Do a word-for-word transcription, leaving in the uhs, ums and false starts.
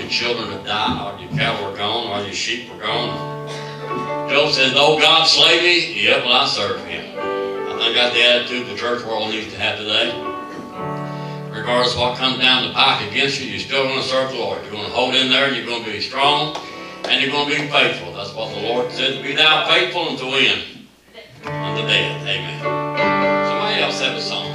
your children have died, or your cattle are gone, or your sheep are gone. Job said, though God slay me, yet will I serve him. I think that's the attitude the church world needs to have today. Regardless of what comes down the pike against you, you're still going to serve the Lord. You're going to hold in there, and you're going to be strong, and you're going to be faithful. That's what the Lord said, be thou faithful unto the end, unto death. Amen. Somebody else have a song.